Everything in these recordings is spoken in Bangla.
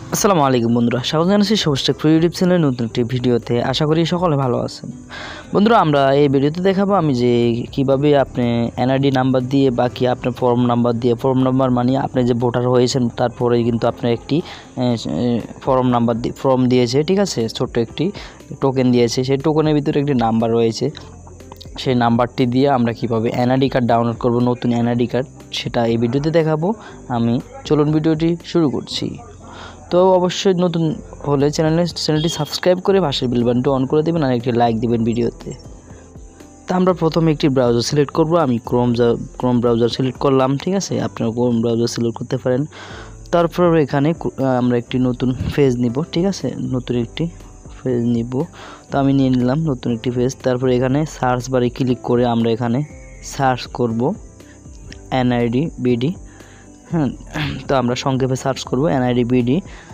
আসসালামু আলাইকুম বন্ধুরা, স্বাগত জানাচ্ছি সবুজটেক প্রো ইউটিউব চ্যানেলের নতুন একটি ভিডিওতে। আশা করি সকলে ভালো আছেন। বন্ধুরা, আমরা এই ভিডিওতে দেখাবো আমি যে কিভাবে আপনি এনআইডি নাম্বার দিয়ে বাকি আপনার ফর্ম নাম্বার দিয়ে, ফর্ম নাম্বার মানে আপনি যে ভোটার হয়েছেন তারপরে কিন্তু আপনার একটি ফর্ম দিয়েছে, ঠিক আছে, ছোট্ট একটি টোকেন দিয়েছে। সেই টোকেনের ভিতরে একটি নাম্বার রয়েছে। সেই নাম্বারটি দিয়ে আমরা কিভাবে এনআইডি কার্ড ডাউনলোড করব, নতুন এনআইডি কার্ড, সেটা এই ভিডিওতে দেখাবো আমি। চলুন ভিডিওটি শুরু করছি। তো অবশ্যই নতুন হলে চ্যানেলটি সাবস্ক্রাইব করে পাশের বেল বাটনটি অন করে দেবেন আর একটি লাইক দিবেন ভিডিওতে। তা আমরা প্রথমে একটি ব্রাউজার সিলেক্ট করব। আমি ক্রোম ব্রাউজার সিলেক্ট করলাম, ঠিক আছে, আপনারা ক্রোম ব্রাউজার সিলেক্ট করতে পারেন। তারপর এখানে আমরা একটি নতুন পেজ নিব, ঠিক আছে, নতুন একটি পেজ নিব। তো আমি নিয়ে নিলাম নতুন একটি পেজ। তারপর এখানে সার্চ বারে ক্লিক করে আমরা এখানে সার্চ করব এনআইডি বিডি। হ্যাঁ, তো আমরা সংক্ষেপে সার্চ করব এনআইডি বিডি।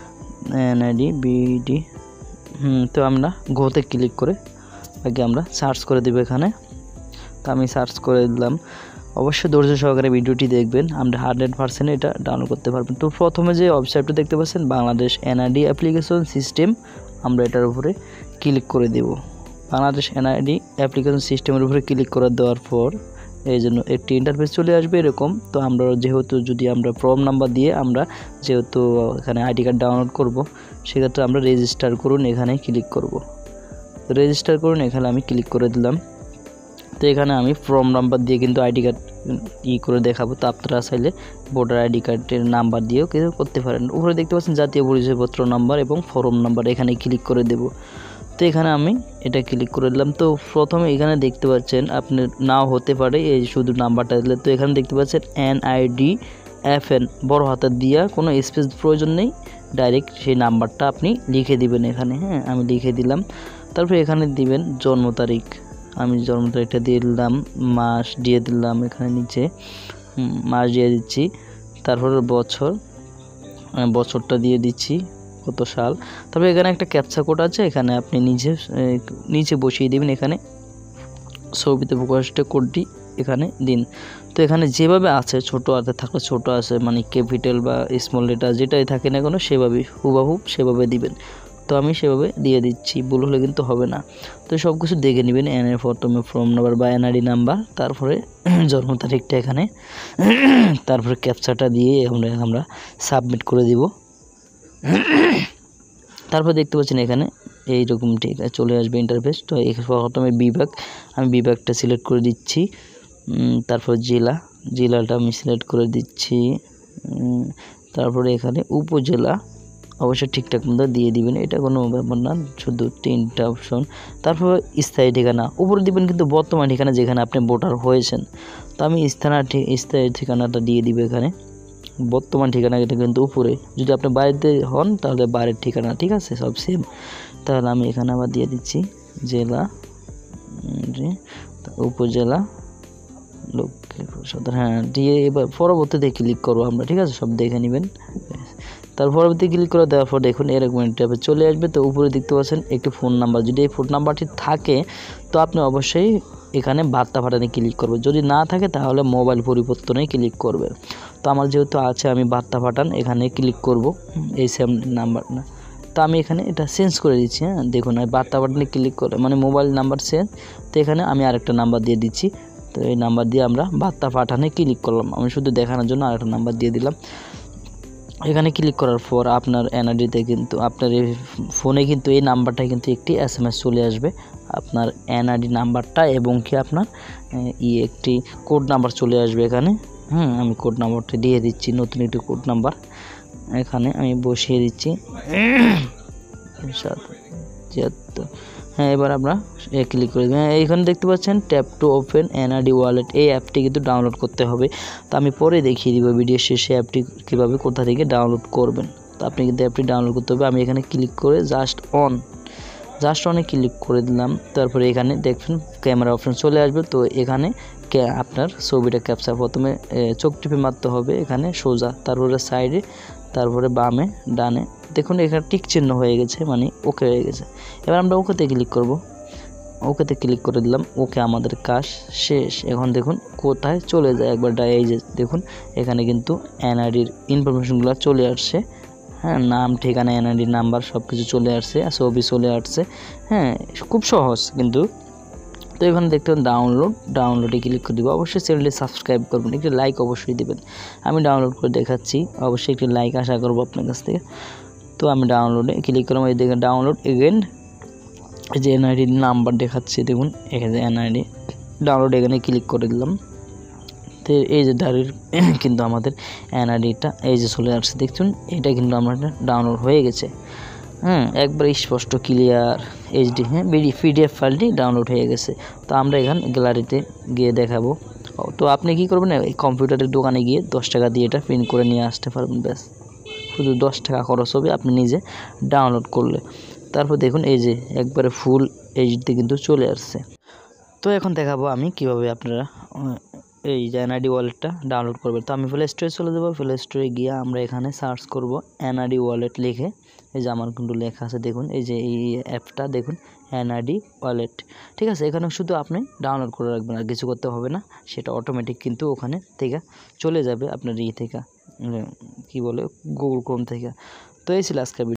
তো আমরা গোতে ক্লিক করে আগে আমরা সার্চ করে দেব এখানে। তো আমি সার্চ করে দিলাম। অবশ্যই ধৈর্য সহকারে ভিডিওটি দেখবেন, আমরা 100% এটা ডাউনলোড করতে পারবেন। তো প্রথমে যে ওয়েবসাইটটা দেখতে পাচ্ছেন বাংলাদেশ এনআইডি অ্যাপ্লিকেশন সিস্টেম, আমরা এটার উপরে ক্লিক করে দেব। বাংলাদেশ এনআইডি অ্যাপ্লিকেশন সিস্টেমের উপরে ক্লিক করে দেওয়ার পর এই জন্য একটি ইন্টারফেস চলে আসবে এরকম। তো আমরা যেহেতু যদি আমরা ফর্ম নাম্বার দিয়ে আমরা যেহেতু এখানে আইডি কার্ড ডাউনলোড করব, সেক্ষেত্রে আমরা রেজিস্টার করুন এখানে ক্লিক করব। রেজিস্টার করুন এখানে আমি ক্লিক করে দিলাম। তো এখানে আমি ফর্ম নাম্বার দিয়ে কিন্তু আইডি কার্ড করে দেখাবো। তো আপনারা চাইলে ভোটার আইডি কার্ডের নাম্বার দিয়েও কিছু করতে পারেন। উপরে দেখতে পাচ্ছেন জাতীয় পরিচয়পত্র নাম্বার এবং ফর্ম নাম্বার, এখানে ক্লিক করে দেব। তো এখানে আমি এটা ক্লিক করে দিলাম। তো প্রথমে এখানে দেখতে পাচ্ছেন আপনি নাও হতে পারে এই শুধু নাম্বারটা দিলে। তো এখানে দেখতে পাচ্ছেন NID FN বড় হাতের দিয়া, কোনো স্পেস প্রয়োজন নেই, ডাইরেক্ট সেই নাম্বারটা আপনি লিখে দিবেন এখানে। হ্যাঁ, আমি লিখে দিলাম। তারপর এখানে দিবেন জন্ম তারিখ। আমি জন্ম তারিখটা দিয়ে দিলাম, মাস দিয়ে দিলাম, এখানে নিচে মাস দিয়ে দিচ্ছি। তারপর বছরটা দিয়ে দিচ্ছি, কত সাল। তবে এখানে একটা ক্যাপচা কোড আছে, এখানে আপনি নিচে বসিয়ে দেবেন। এখানে ছবিতে প্রকাশিত কোডটি এখানে দিন। তো এখানে যেভাবে আছে, ছোট হাতে থাকলে ছোট আছে, মানে ক্যাপিটাল বা স্মল লেটার যেটাই থাকে না কোনো, সেভাবেই হুবহুব সেভাবে দিবেন। তো আমি সেভাবে দিয়ে দিচ্ছি, ভুল হলে কিন্তু হবে না। তো সব কিছু দেখে নেবেন, প্রথমে ফর্ম নাম্বার বা এনআইডি নাম্বার, তারপরে জন্ম তারিখটা এখানে, তারপরে ক্যাপচাটা দিয়ে আমরা সাবমিট করে দিব। তারপর দেখতে পাচ্ছেন এখানে এইরকম ঠিক চলে আসবে ইন্টারফেস। তো প্রথমে আমি বিভাগটা সিলেক্ট করে দিচ্ছি। তারপর জেলাটা আমি সিলেক্ট করে দিচ্ছি। তারপরে এখানে উপজেলা অবশ্যই ঠিকঠাক মতো দিয়ে দিবেন, এটা কোনো ব্যাপার না, শুধু 3টা অপশন। তারপর স্থায়ী ঠিকানা উপরে দিবেন, কিন্তু বর্তমান ঠিকানা যেখানে আপনি ভোটার হয়েছেন। তো আমি স্থায়ী ঠিকানাটা দিয়ে দিব এখানে। বর্তমান ঠিকানা এটা কিন্তু উপরে, যদি আপনি বাড়িতে হন তাহলে বাড়ির ঠিকানা, ঠিক আছে, সব সেম। তাহলে আমি এখানে আবার দিয়ে দিচ্ছি জেলা, উপজেলা, লক্ষ্মীপুর সদর। হ্যাঁ, দিয়ে এবার পরবর্তীতে ক্লিক করবো আমরা, ঠিক আছে, সব দেখে নেবেন। তার পরবর্তী ক্লিক করে দেওয়ার পর দেখুন এরকম একটা চলে আসবে। তো উপরে দেখতে পাচ্ছেন একটি ফোন নাম্বার, যদি এই ফোন নাম্বারটি থাকে তো আপনি অবশ্যই এখানে বার্তা পাঠানে ক্লিক করবেন, যদি না থাকে তাহলে মোবাইল পরিবর্তনে ক্লিক করবেন। তো আমার যেহেতু আছে আমি বার্তা পাঠান এখানে ক্লিক করব, এই সেম নাম্বার না। তো আমি এখানে এটা চেঞ্জ করে দিচ্ছি। হ্যাঁ, দেখুন বার্তা পাঠানে ক্লিক করে মানে মোবাইল নাম্বার চেঞ্জ। তো এখানে আমি আরেকটা নাম্বার দিয়ে দিচ্ছি। তো এই নাম্বার দিয়ে আমরা বার্তা পাঠানে ক্লিক করলাম, আমি শুধু দেখানোর জন্য আরেকটা নাম্বার দিয়ে দিলাম। এখানে ক্লিক করার পর আপনার এনআইডিতে কিন্তু আপনার এই ফোনে কিন্তু এই নাম্বারটা কিন্তু একটি SMS চলে আসবে, আপনার এনআইডি নাম্বারটা, এবং কি আপনার একটি কোড নাম্বার চলে আসবে এখানে। আমি কোড নাম্বারটা দিয়ে দিচ্ছি, নতুন একটি কোড নাম্বার এখানে আমি বসিয়ে দিচ্ছি 773। হ্যাঁ, এবার আমরা ক্লিক করে দেবেন। এইখানে দেখতে পাচ্ছেন tap to open NID wallet, এই অ্যাপটি কিন্তু ডাউনলোড করতে হবে। তো আমি পরে দেখিয়ে দিব ভিডিও শেষে অ্যাপটি কীভাবে কোথা থেকে ডাউনলোড করবেন। তো আপনি কিন্তু অ্যাপটি ডাউনলোড করতে হবে। আমি এখানে ক্লিক করে জাস্ট অনে ক্লিক করে দিলাম। তারপরে এখানে দেখবেন ক্যামেরা অপশন চলে আসবে। তো এখানে আপনার ছবিটা ক্যাপচার, প্রথমে চোখ টিপে মারতে হবে এখানে সোজা, তারপরে সাইডে, তারপরে বামে, ডানে। দেখুন এখানে টিক চিহ্ন হয়ে গেছে, মানে ওকে হয়ে গেছে। এবার আমরা ওকেতে ক্লিক করব। ওকেতে ক্লিক করে দিলাম। ওকে, আমাদের কাজ শেষ। এখন দেখুন কোথায় চলে যায় একবার এই যে দেখুন এখানে কিন্তু এনআইডির ইনফরমেশনগুলো চলে আসছে। হ্যাঁ, নাম, ঠিকানা, এনআইডি নাম্বার সব কিছু চলে আসছে, ছবি চলে আসছে। হ্যাঁ, খুব সহজ কিন্তু। তো এখানে দেখতে পাবেন ডাউনলোডে ক্লিক করে দেবো। অবশ্যই চ্যানেলটি সাবস্ক্রাইব করবেন, একটি লাইক অবশ্যই দেবেন। আমি ডাউনলোড করে দেখাচ্ছি, অবশ্যই একটি লাইক আশা করবো আপনার কাছ থেকে। তো আমি ডাউনলোডে ক্লিক করলাম, এই দেখেন ডাউনলোড এগেন, এই যে এনআইডি নাম্বার দেখাচ্ছি দেখুন, এখানে এনআইডি ডাউনলোড, এখানে ক্লিক করে দিলাম। তো এই যে দাঁড়িয়ে কিন্তু আমাদের এনআইডিটা এই যে চলে আসছে, দেখুন এটা কিন্তু আমাদের ডাউনলোড হয়ে গেছে। একবার স্পষ্ট ক্লিয়ার এইচডি, পিডিএফ ফাইলটি ডাউনলোড হয়ে গেছে। তো আমরা এখানে গ্যালারিতে গিয়ে দেখাবো। তো আপনি কি করবেন, এই কম্পিউটারের দোকানে গিয়ে 10 টাকা দিয়ে এটা প্রিন্ট করে নিয়ে আসতে পারবেন, ব্যাস শুধু 10 টাকা খরচ হবে আপনি নিজে ডাউনলোড করলে। তারপর দেখুন এই যে একবারে ফুল এইচডি কিন্তু চলে আসছে। তো এখন দেখাবো আমি কিভাবে আপনারা এই যে এনআইডি ওয়ালেটটা ডাউনলোড করবেন। তো আমি প্লে স্টোরে চলে যাবো, প্লে স্টোরে গিয়ে আমরা এখানে সার্চ করব এনআইডি ওয়ালেট লিখে। এই যে আমার কিন্তু লেখা আছে দেখুন, এই যে এই অ্যাপটা দেখুন এনআইডি ওয়ালেট, ঠিক আছে। এখানে শুধু আপনি ডাউনলোড করে রাখবেন, আর কিছু করতে হবে না, সেটা অটোমেটিক কিন্তু ওখানে থেকে চলে যাবে আপনার থেকে কী বলে গুগল ক্রোম থেকে। তো এই ছিল আজকের ভিডিও।